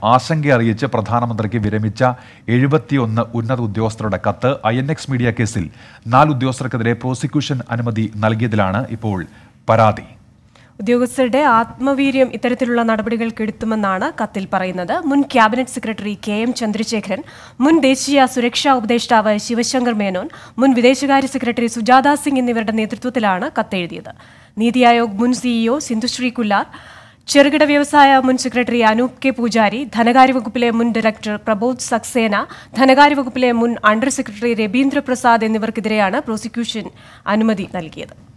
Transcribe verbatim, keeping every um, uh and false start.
ആശങ്ക അറിയിച്ച് പ്രധാനമന്ത്രിക്ക് വിരമിച്ച എഴുപത്തിയൊന്ന് ഉന്നത ഉദ്യോഗസ്ഥരുടെ കത്ത്. ഐ എൻ എക്സ് മീഡിയ കേസിൽ നാല് ഉദ്യോഗസ്ഥർക്കെതിരെ പ്രോസിക്യൂഷൻ അനുമതി നൽകിയതിലാണ് ഇപ്പോൾ പരാതി. ഉദ്യോഗസ്ഥരുടെ ആത്മവീര്യം ഇത്തരത്തിലുള്ള നടപടികൾക്കെടുത്തുമെന്നാണ് കത്തിൽ പറയുന്നത്. മുൻ ക്യാബിനറ്റ് സെക്രട്ടറി കെ എം ചന്ദ്രശേഖരൻ, മുൻ ദേശീയ സുരക്ഷാ ഉപദേഷ്ടാവ് ശിവശങ്കർ മേനോൻ, മുൻ വിദേശകാര്യ സെക്രട്ടറി സുജാത സിംഗ് എന്നിവരുടെ നേതൃത്വത്തിലാണ് കത്തെഴുതിയത്. നീതി ആയോഗ് മുൻ സിഇഒ സിന്ധുശ്രീ കുല്ലാർ, ചെറുകിട വ്യവസായ മുൻ സെക്രട്ടറി അനൂപ് കെ പൂജാരി, ധനകാര്യ വകുപ്പിലെ മുൻ ഡയറക്ടർ പ്രബോധ് സക്സേന, ധനകാര്യ വകുപ്പിലെ മുൻ അണ്ടർ സെക്രട്ടറി രബീന്ദ്ര പ്രസാദ് എന്നിവർക്കെതിരെയാണ് പ്രോസിക്യൂഷൻ അനുമതി നൽകിയത്.